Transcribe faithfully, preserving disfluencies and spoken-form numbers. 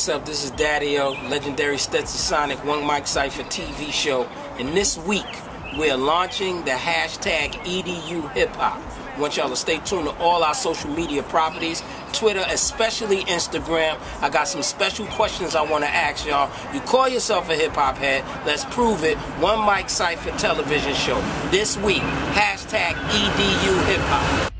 what's up? This is Daddy-O, legendary Stetsasonic One Mic Cypher T V show. And this week, we're launching the hashtag E D U Hip Hop. I want y'all to stay tuned to all our social media properties, Twitter, especially Instagram. I got some special questions I want to ask y'all. You call yourself a hip hop head, let's prove it. One Mic Cypher television show. This week, hashtag E D U Hip Hop.